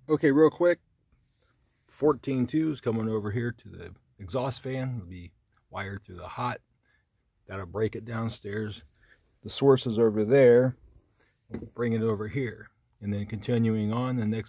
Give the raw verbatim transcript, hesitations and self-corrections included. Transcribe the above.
Okay, real quick, fourteen two is coming over here to the exhaust fan. It'll be wired through the hot. That'll break it downstairs. The source is over there. We'll bring it over here. And then continuing on, the next